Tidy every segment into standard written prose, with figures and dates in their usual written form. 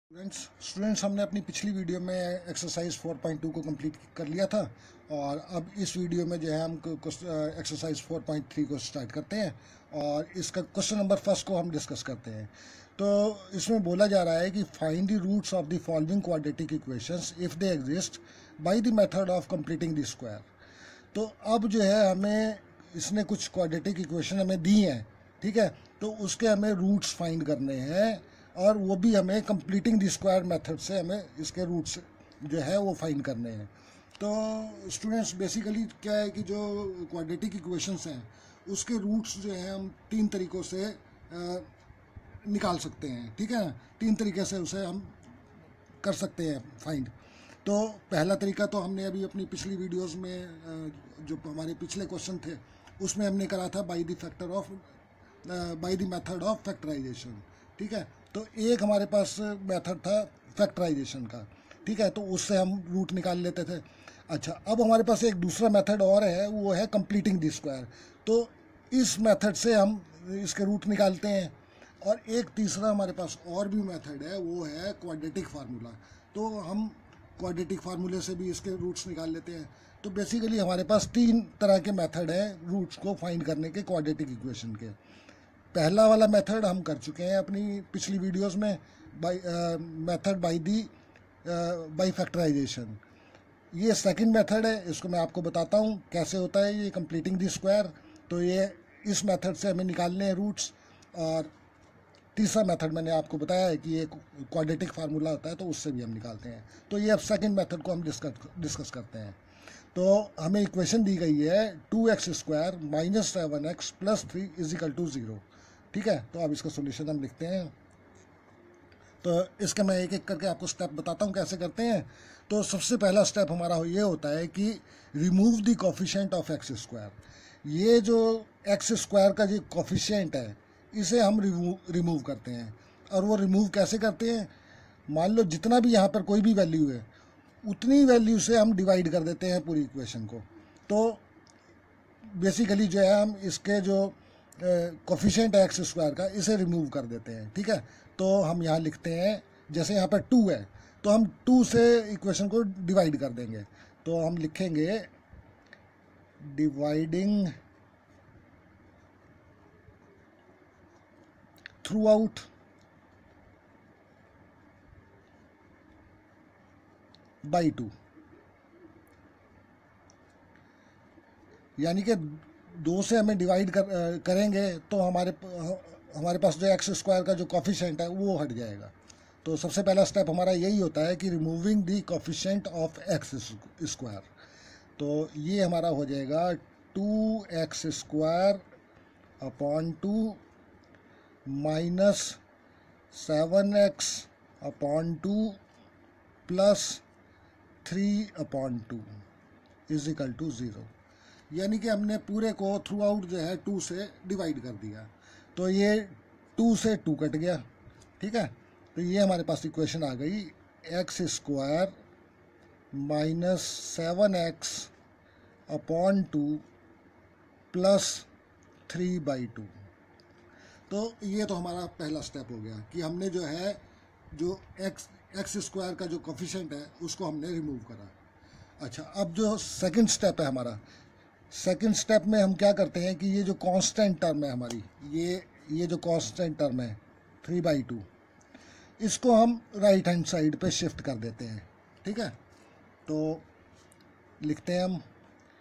Students हमने अपनी पिछली वीडियो में एक्सरसाइज 4.2 को कंप्लीट कर लिया था और अब इस वीडियो में जो है हम एक्सरसाइज 4.3 को स्टार्ट करते हैं और इसका क्वेश्चन नंबर फर्स्ट को हम डिस्कस करते हैं। तो इसमें बोला जा रहा है कि find the roots of the following quadratic equations if they exist by the method of completing the square. तो अब जो है हमें इसने कुछ क्वाड्रेटिक इक्वेशन हमें दी हैं, ठीक है, तो उसके हमें रूट्स फाइंड करने हैं और वो भी हमें कंप्लीटिंग द स्क्वायर मेथड से हमें इसके रूट्स जो है वो फाइंड करने हैं। तो स्टूडेंट्स बेसिकली क्या है कि जो क्वाड्रेटिक इक्वेशंस हैं उसके रूट्स जो हैं हम तीन तरीक़ों से निकाल सकते हैं, ठीक है ना। तीन तरीके से उसे हम कर सकते हैं फाइंड। तो पहला तरीका तो हमने अभी अपनी पिछली वीडियोस में जो हमारे पिछले क्वेश्चन थे उसमें हमने करा था by the method of factorisation, ठीक है। तो एक हमारे पास मेथड था फैक्टराइजेशन का, ठीक है, तो उससे हम रूट निकाल लेते थे। अच्छा, अब हमारे पास एक दूसरा मेथड और है, वो है कंप्लीटिंग द स्क्वायर। तो इस मेथड से हम इसके रूट निकालते हैं। और एक तीसरा हमारे पास और भी मेथड है, वो है क्वाड्रेटिक फार्मूला। तो हम क्वाड्रेटिक फार्मूले से भी इसके रूट्स निकाल लेते हैं। तो बेसिकली हमारे पास तीन तरह के मेथड हैं रूट्स को फाइंड करने के क्वाड्रेटिक इक्वेशन के। पहला वाला मेथड हम कर चुके हैं अपनी पिछली वीडियोस में, मेथड बाय फैक्टराइजेशन। ये सेकंड मेथड है, इसको मैं आपको बताता हूँ कैसे होता है ये कंप्लीटिंग द स्क्वायर। तो ये इस मेथड से हमें निकालने हैं रूट्स। और तीसरा मेथड मैंने आपको बताया है कि ये क्वाड्रेटिक फार्मूला होता है, तो उससे भी हम निकालते हैं। तो ये अब सेकंड मेथड को हम डिस्कस करते हैं। तो हमें इक्वेशन दी गई है 2x² - 7x + 3 = 0, ठीक है। तो अब इसका सॉल्यूशन हम लिखते हैं। तो इसके मैं एक एक करके आपको स्टेप बताता हूँ कैसे करते हैं। तो सबसे पहला स्टेप हमारा ये होता है कि remove the coefficient of x²। ये जो x² का जो कोफिशिएंट है इसे हम रिमूव करते हैं। और वो रिमूव कैसे करते हैं, मान लो जितना भी यहाँ पर कोई भी वैल्यू है उतनी वैल्यू से हम डिवाइड कर देते हैं पूरी इक्वेशन को। तो बेसिकली जो है हम इसके जो कोफिशिएंट है x² का, इसे रिमूव कर देते हैं, ठीक है। तो हम यहाँ लिखते हैं, जैसे यहाँ पर 2 है तो हम 2 से इक्वेशन को डिवाइड कर देंगे। तो हम लिखेंगे डिवाइडिंग थ्रू आउट बाई 2, यानी कि 2 से हमें डिवाइड करेंगे तो हमारे पास जो x² का जो कोफिशिएंट है वो हट जाएगा। तो सबसे पहला स्टेप हमारा यही होता है कि removing the coefficient of x²। तो ये हमारा हो जाएगा 2x² / 2 - 7x / 2 + 3/2 = 0। यानी कि हमने पूरे को थ्रू आउट जो है 2 से डिवाइड कर दिया। तो ये 2 से 2 कट गया, ठीक है। तो ये हमारे पास इक्वेशन आ गई x² - 7x / 2 + 3/2। तो ये तो हमारा पहला स्टेप हो गया कि हमने जो है जो x² का जो कोफिशिएंट है उसको हमने रिमूव करा। अच्छा, अब जो सेकंड स्टेप है हमारा, सेकंड स्टेप में हम क्या करते हैं कि ये जो कांस्टेंट टर्म है हमारी, ये जो कांस्टेंट टर्म है 3/2, इसको हम राइट हैंड साइड पे शिफ्ट कर देते हैं, ठीक है। तो लिखते हैं हम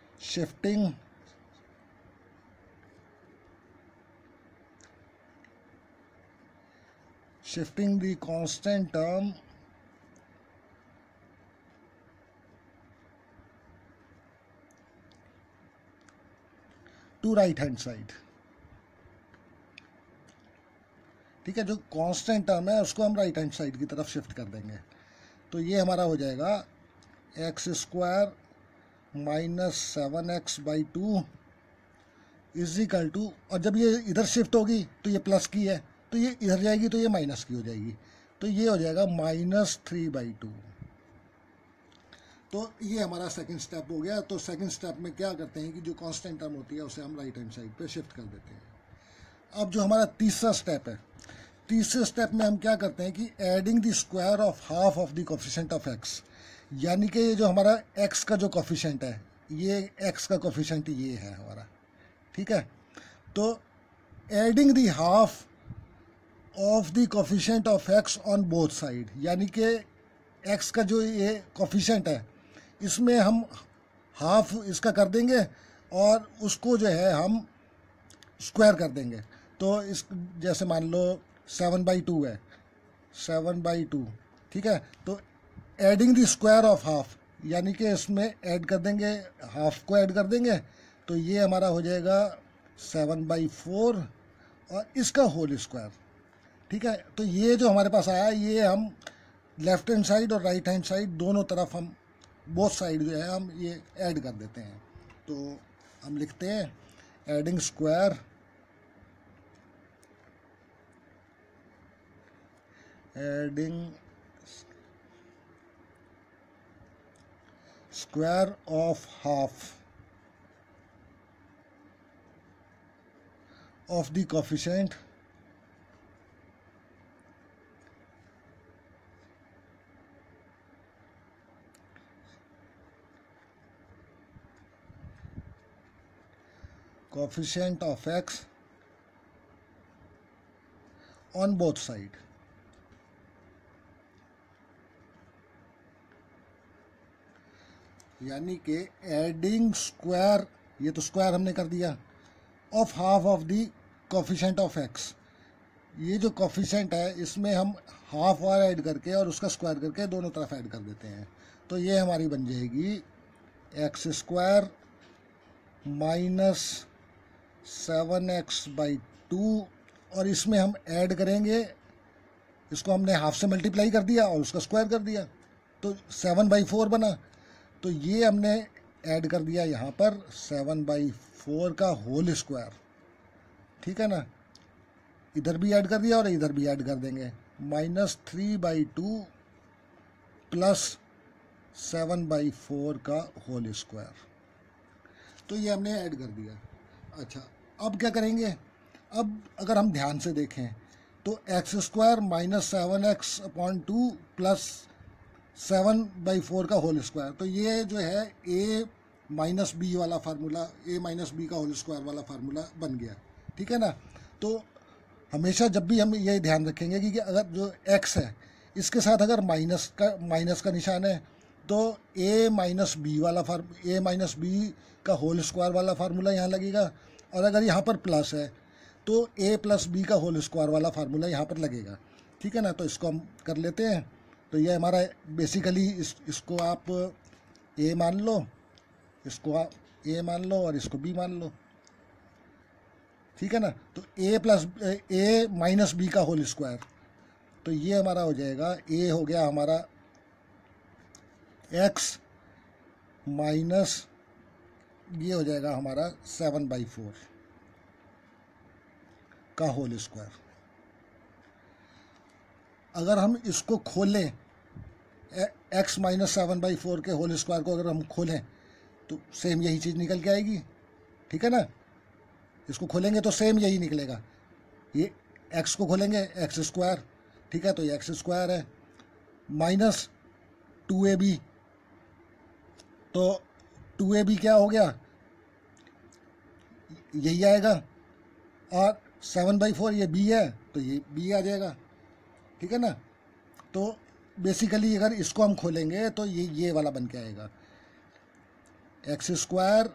shifting the constant term to right hand side, ठीक है। जो कांस्टेंट टर्म है उसको हम राइट हैंड साइड की तरफ शिफ्ट कर देंगे। तो ये हमारा हो जाएगा x² - 7x/2 = और जब ये इधर शिफ्ट होगी तो ये प्लस की है, तो ये इधर जाएगी तो ये माइनस की हो जाएगी। तो ये हो जाएगा -3/2। तो ये हमारा सेकंड स्टेप हो गया। तो सेकंड स्टेप में क्या करते हैं कि जो कांस्टेंट टर्म होती है उसे हम राइट हैंड साइड पे शिफ्ट कर देते हैं। अब जो हमारा तीसरा स्टेप है, तीसरे स्टेप में हम क्या करते हैं कि adding the square of half of the coefficient of x, यानी कि ये जो हमारा एक्स का जो कोफिशिएंट है, ये एक्स का कोफिशिएंट ये है हमारा, ठीक है। तो adding the half of the coefficient of x on both side, यानी कि एक्स का जो ये कोफिशिएंट है इसमें हम हाफ इसका कर देंगे और उसको जो है हम स्क्वायर कर देंगे। तो इस जैसे मान लो 7/2 है, 7/2, ठीक है। तो adding the square of half, यानी कि इसमें ऐड कर देंगे, हाफ को ऐड कर देंगे, तो ये हमारा हो जाएगा 7/4 और इसका होल स्क्वायर, ठीक है। तो ये जो हमारे पास आया, ये हम लेफ्ट हैंड साइड और राइट हैंड साइड दोनों तरफ हम बोथ साइड जो है हम ये ऐड कर देते हैं। तो हम लिखते हैं adding square square of half of the coefficient of x on both side। यानी कि एडिंग स्क्वायर, ये तो स्क्वायर हमने कर दिया, of half of the coefficient of x, ये जो कोफिशिएंट है इसमें हम हाफ और ऐड करके और उसका स्क्वायर करके दोनों तरफ ऐड कर देते हैं। तो ये हमारी बन जाएगी x² माइनस 7x/2 और इसमें हम ऐड करेंगे, इसको हमने हाफ से मल्टीप्लाई कर दिया और उसका स्क्वायर कर दिया तो 7/4 बना। तो ये हमने ऐड कर दिया यहाँ पर 7/4 का होल स्क्वायर, ठीक है ना। इधर भी ऐड कर दिया और इधर भी ऐड कर देंगे, -3/2 प्लस 7/4 का होल स्क्वायर। तो ये हमने ऐड कर दिया। अच्छा, अब क्या करेंगे? अब अगर हम ध्यान से देखें तो x² माइनस 7x/2 प्लस 7/4 का होल स्क्वायर, तो ये जो है a माइनस बी वाला फार्मूला, a माइनस बी का होल स्क्वायर वाला फार्मूला बन गया, ठीक है ना। तो हमेशा जब भी हम ये ध्यान रखेंगे कि अगर जो x है इसके साथ अगर माइनस का निशान है तो a माइनस बी का होल स्क्वायर वाला फार्मूला यहाँ लगेगा, और अगर यहाँ पर प्लस है तो a प्लस बी का होल स्क्वायर वाला फार्मूला यहाँ पर लगेगा, ठीक है ना। तो इसको हम कर लेते हैं। तो ये हमारा बेसिकली इसको आप a मान लो, इसको आप a मान लो और इसको b मान लो, ठीक है ना। तो a माइनस बी का होल स्क्वायर, तो ये हमारा हो जाएगा, a हो गया हमारा x माइनस ये हो जाएगा हमारा 7/4 का होल स्क्वायर। अगर हम इसको खोलें, x माइनस 7/4 के होल स्क्वायर को अगर हम खोलें तो सेम यही चीज़ निकल के आएगी, ठीक है ना। इसको खोलेंगे तो सेम यही निकलेगा। ये x को खोलेंगे x², ठीक है, तो ये x² है माइनस 2ab, तो 2ab क्या हो गया, यही आएगा, और 7/4 ये b है तो ये b आ जाएगा, ठीक है ना। तो बेसिकली अगर इसको हम खोलेंगे तो ये वाला बन के आएगा, x²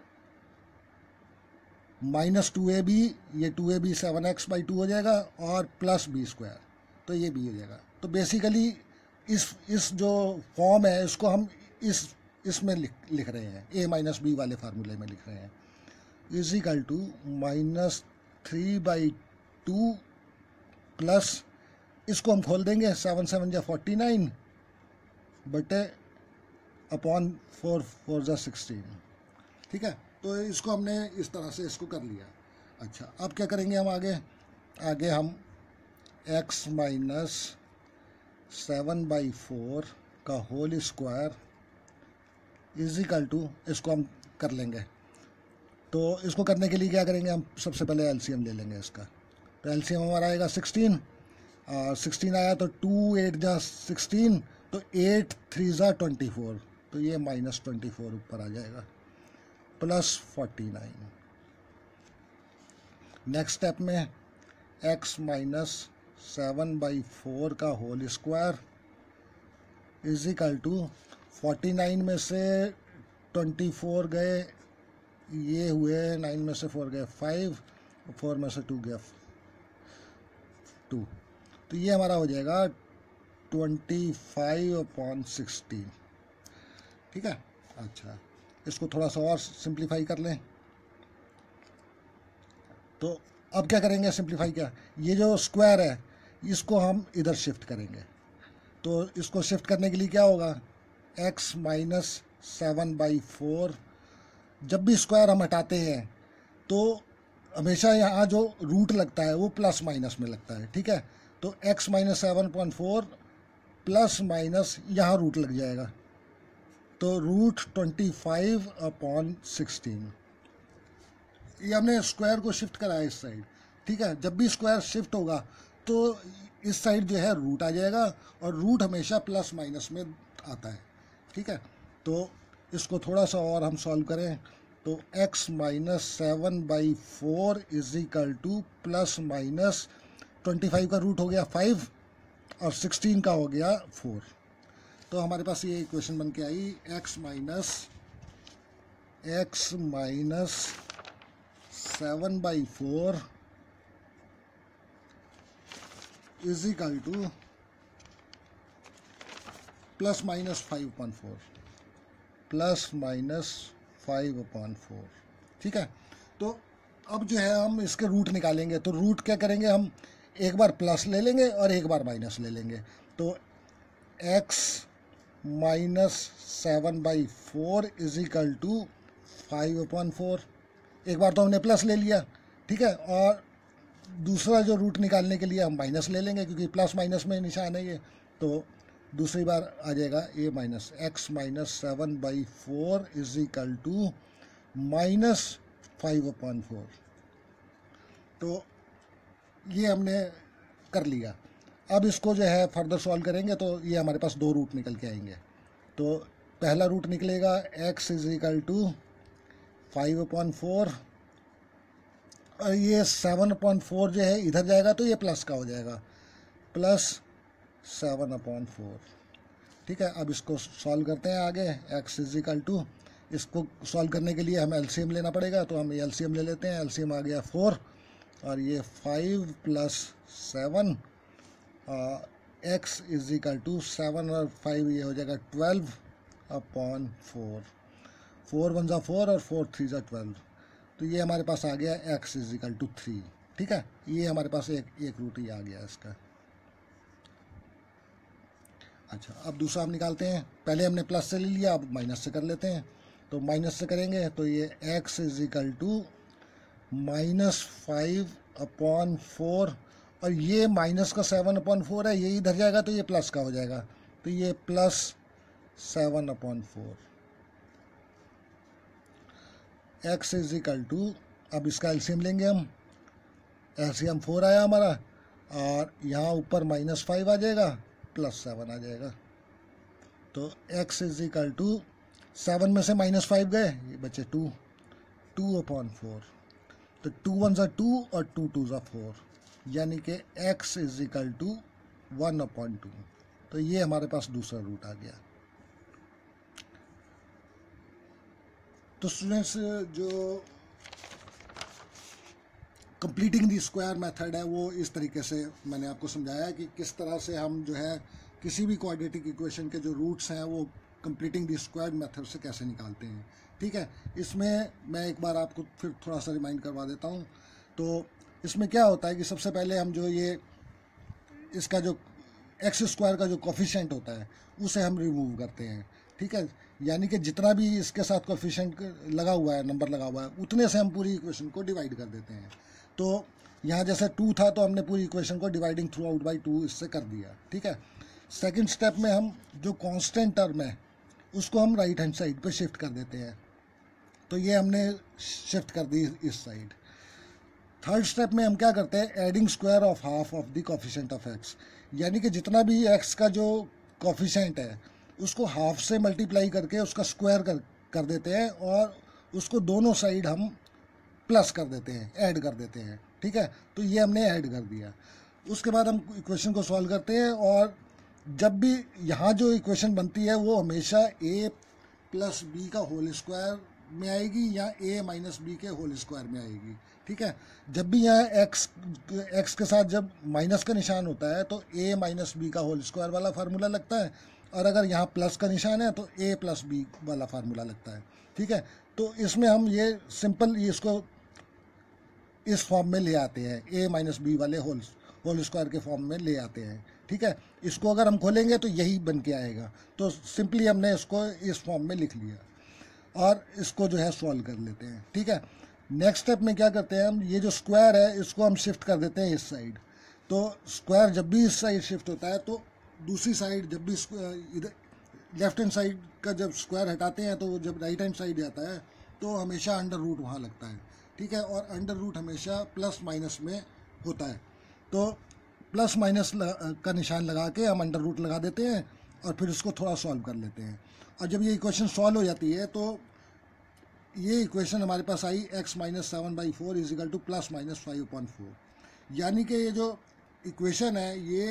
माइनस 2ab, ये 2ab 7x/2 हो जाएगा और प्लस b², तो ये b हो जाएगा। तो बेसिकली इस जो फॉर्म है इसको हम इसमें लिख रहे हैं, a माइनस बी वाले फार्मूले में लिख रहे हैं, इज इक्वल टू -3/2 प्लस, इसको हम खोल देंगे 7 7 जा 49 बटे अपॉन 4 4 जा 16, ठीक है। तो इसको हमने इस तरह से इसको कर लिया। अच्छा, अब क्या करेंगे हम आगे हम x माइनस 7/4 का whole square is equal to, इसको हम कर लेंगे। तो इसको करने के लिए क्या करेंगे, हम सबसे पहले एलसीएम ले लेंगे इसका। तो एलसीएम हमारा आएगा 16, 16 आया तो 2 8 जा 16, तो 8 3 जा 24, तो ये -24 ऊपर आ जाएगा, +49। नेक्स्ट स्टेप में x माइनस 7/4 का whole square is equal to 49 में से 24 गए, ये हुए 9 में से 4 गए 5, 4 में से 2 गया 2, तो ये हमारा हो जाएगा 25/16। ठीक है। अच्छा, इसको थोड़ा सा और सिंप्लीफाई कर लें। तो अब क्या करेंगे सिंप्लीफाई, क्या ये जो स्क्वायर है इसको हम इधर शिफ्ट करेंगे, तो इसको शिफ्ट करने के लिए क्या होगा, x माइनस 7/4, जब भी स्क्वायर हम हटाते हैं तो हमेशा यहाँ जो रूट लगता है वो प्लस माइनस में लगता है। ठीक है, तो x माइनस 7/4 प्लस माइनस यहाँ रूट लग जाएगा, तो √25/16। ये हमने स्क्वायर को शिफ्ट करा है इस साइड। ठीक है, जब भी स्क्वायर शिफ्ट होगा तो इस साइड जो है रूट आ जाएगा, और रूट हमेशा प्लस माइनस में आता है। ठीक है, तो इसको थोड़ा सा और हम सॉल्व करें तो x minus 7/4 is equal to plus minus 25 का रूट हो गया 5 और 16 का हो गया 4, तो हमारे पास ये इक्वेशन बन के आई x minus 7/4 is equal to plus minus 5/4। ठीक है, तो अब जो है हम इसके रूट निकालेंगे, तो रूट क्या करेंगे, हम एक बार प्लस ले लेंगे और एक बार माइनस ले लेंगे, तो x minus 7/4 is equal to 5/4। एक बार तो हमने प्लस ले लिया, ठीक है, और दूसरा जो रूट निकालने के लिए हम माइनस ले लेंगे, क्योंकि प्लस माइनस में निशान है ये, तो दूसरी बार आ जाएगा a minus x minus 7/4 is equal to -5/4। तो ये हमने कर लिया। अब इसको जो है फर्दर सॉल्व करेंगे तो ये हमारे पास दो रूट निकल के आएंगे। तो पहला रूट निकलेगा x इज इक्वल टू 5/4, और ये 7/4 जो है इधर जाएगा तो ये प्लस का हो जाएगा, +7/4। ठीक है, अब इसको सॉल्व करते हैं आगे। x इज इक्वल टू, इसको सॉल्व करने के लिए हमें एलसीएम लेना पड़ेगा, तो हम एलसीएम ले लेते हैं। एलसीएम आ गया 4, और ये 5 + 7, x इज इक्वल टू 7 और 5 ये हो जाएगा 12/4। 4 × 1 = 4 और 4 × 3 = 12, तो ये हमारे पास आ गया x इज इक्वल टू 3। ठीक है, ये हमारे पास एक रूट ही आ गया इसका। अच्छा, अब दूसरा हम निकालते हैं। पहले हमने प्लस से ले लिया, अब माइनस से कर लेते हैं। तो माइनस से करेंगे तो ये x इज इक्वल टू -5/4, और ये माइनस का 7/4 है, ये इधर जाएगा तो ये प्लस का हो जाएगा, तो ये +7/4। x इज इक्वल टू, अब इसका एलसीएम लेंगे हम। एलसीएम 4 आया हमारा, और यहाँ ऊपर -5 आ जाएगा, +7 आ जाएगा। तो x इज इक्वल टू 7 में से -5 गए, ये बचे 2/4। तो 2 × 1 = 2 और 2 × 2 = 4, यानी कि x इज इक्वल टू 1/2। तो ये हमारे पास दूसरा रूट आ गया। तो स्टूडेंट्स, जो कंप्लीटिंग दी स्क्वायर मेथड है वो इस तरीके से मैंने आपको समझाया कि किस तरह से हम जो है किसी भी क्वाड्रेटिक इक्वेशन के जो रूट्स हैं वो कंप्लीटिंग दी स्क्वायर मेथड से कैसे निकालते हैं। ठीक है, इसमें मैं एक बार आपको फिर थोड़ा सा रिमाइंड करवा देता हूँ। तो इसमें क्या होता है कि सबसे पहले हम जो ये इसका जो x² का जो कोफिशिएंट होता है उसे हम रिमूव करते हैं। ठीक है, यानी कि जितना भी इसके साथ कोफिशिएंट लगा हुआ है, नंबर लगा हुआ है, उतने से हम पूरी इक्वेशन को डिवाइड कर देते हैं। तो यहाँ जैसे 2 था तो हमने पूरी इक्वेशन को डिवाइडिंग थ्रू आउट बाई 2 इससे कर दिया। ठीक है, सेकंड स्टेप में हम जो कांस्टेंट टर्म है उसको हम राइट हैंड साइड पे शिफ्ट कर देते हैं, तो ये हमने शिफ्ट कर दी इस साइड। थर्ड स्टेप में हम क्या करते हैं, adding square of half of the coefficient of x, यानी कि जितना भी एक्स का जो कोफिशिएंट है उसको हाफ से मल्टीप्लाई करके उसका स्क्वायर कर देते हैं और उसको दोनों साइड हम प्लस कर देते हैं, ऐड कर देते हैं। ठीक है, तो ये हमने ऐड कर दिया। उसके बाद हम इक्वेशन को सॉल्व करते हैं और जब भी यहाँ जो इक्वेशन बनती है वो हमेशा a प्लस बी का होल स्क्वायर में आएगी या a माइनस बी के होल स्क्वायर में आएगी। ठीक है, जब भी यहाँ x के साथ जब माइनस का निशान होता है तो a माइनस बी का होल स्क्वायर वाला फार्मूला लगता है, और अगर यहाँ प्लस का निशान है तो a प्लस बी वाला फार्मूला लगता है। ठीक है, तो इसमें हम ये सिंपल इसको इस फॉर्म में ले आते हैं, a माइनस बी वाले होल स्क्वायर के फॉर्म में ले आते हैं। ठीक है, इसको अगर हम खोलेंगे तो यही बन के आएगा, तो सिंपली हमने इसको इस फॉर्म में लिख लिया और इसको जो है सॉल्व कर लेते हैं। ठीक है, नेक्स्ट स्टेप में क्या करते हैं, हम ये जो स्क्वायर है इसको हम शिफ्ट कर देते हैं इस साइड। तो स्क्वायर जब भी इस साइड शिफ्ट होता है तो दूसरी साइड जब भी इधर लेफ्ट हैंड साइड का जब स्क्वायर हटाते हैं तो जब राइट हैंड साइड जाता है तो हमेशा अंडर रूट वहाँ लगता है। ठीक है, और अंडर रूट हमेशा प्लस माइनस में होता है, तो प्लस माइनस का निशान लगा के हम अंडर रूट लगा देते हैं और फिर इसको थोड़ा सॉल्व कर लेते हैं। और जब ये इक्वेशन सॉल्व हो जाती है तो ये इक्वेशन हमारे पास आई x minus 7/4 is equal to plus minus 5/4, यानी कि ये जो इक्वेशन है ये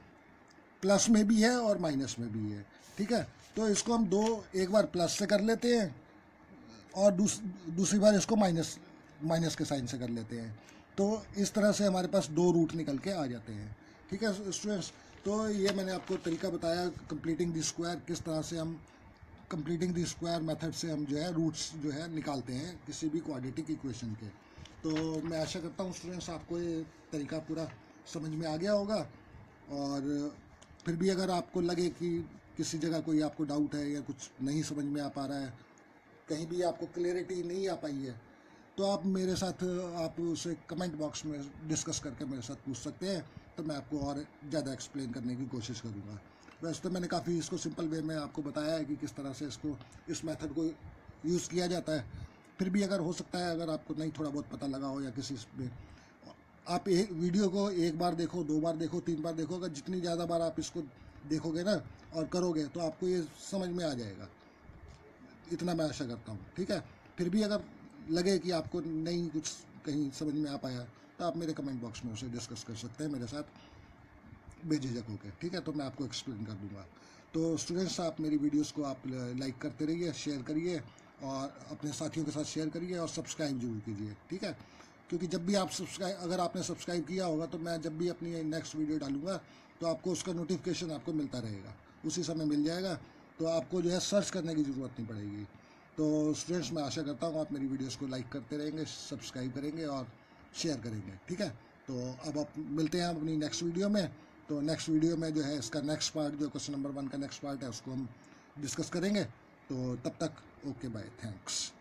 प्लस में भी है और माइनस में भी है। ठीक है, तो इसको हम एक बार प्लस से कर लेते हैं और दूसरी बार इसको माइनस के साइन से कर लेते हैं, तो इस तरह से हमारे पास दो रूट निकल के आ जाते हैं। ठीक है स्टूडेंट्स, तो ये मैंने आपको तरीका बताया कंप्लीटिंग द स्क्वायर, किस तरह से हम कंप्लीटिंग द स्क्वायर मेथड से हम जो है रूट्स जो है निकालते हैं किसी भी क्वाड्रेटिक इक्वेशन के। तो मैं आशा करता हूँ स्टूडेंट्स आपको ये तरीका पूरा समझ में आ गया होगा, और फिर भी अगर आपको लगे कि किसी जगह कोई आपको डाउट है या कुछ नहीं समझ में आ पा रहा है, कहीं भी आपको क्लियरिटी नहीं आ पाई है, तो आप मेरे साथ आप उसे कमेंट बॉक्स में डिस्कस करके मेरे साथ पूछ सकते हैं, तो मैं आपको और ज़्यादा एक्सप्लेन करने की कोशिश करूँगा। वैसे तो मैंने काफ़ी इसको सिंपल वे में आपको बताया है कि किस तरह से इस मेथड को यूज़ किया जाता है। फिर भी अगर हो सकता है अगर आपको नहीं थोड़ा बहुत पता लगा हो या किसी में, आप एक वीडियो को एक बार देखो, 2 बार देखो, 3 बार देखो, अगर जितनी ज़्यादा बार आप इसको देखोगे ना और करोगे तो आपको ये समझ में आ जाएगा, इतना मैं आशा करता हूँ। ठीक है, फिर भी अगर लगे कि आपको नहीं कुछ कहीं समझ में आ पाया तो आप मेरे कमेंट बॉक्स में उसे डिस्कस कर सकते हैं मेरे साथ बेझिझक होकर। ठीक है, तो मैं आपको एक्सप्लेन कर दूंगा। तो स्टूडेंट्स, आप मेरी वीडियोस को आप लाइक करते रहिए, शेयर करिए और अपने साथियों के साथ शेयर करिए और सब्सक्राइब जरूर कीजिए। ठीक है, क्योंकि जब भी आप अगर आपने सब्सक्राइब किया होगा तो मैं जब भी अपनी नेक्स्ट वीडियो डालूंगा तो आपको उसका नोटिफिकेशन आपको मिलता रहेगा, उसी समय मिल जाएगा, तो आपको जो है सर्च करने की ज़रूरत नहीं पड़ेगी। तो स्टूडेंट्स, मैं आशा करता हूँ आप मेरी वीडियोस को लाइक करते रहेंगे, सब्सक्राइब करेंगे और शेयर करेंगे। ठीक है, तो अब आप मिलते हैं अपनी नेक्स्ट वीडियो में। तो नेक्स्ट वीडियो में जो है इसका नेक्स्ट पार्ट, जो क्वेश्चन नंबर 1 का नेक्स्ट पार्ट है, उसको हम डिस्कस करेंगे। तो तब तक ओके बाय, थैंक्स।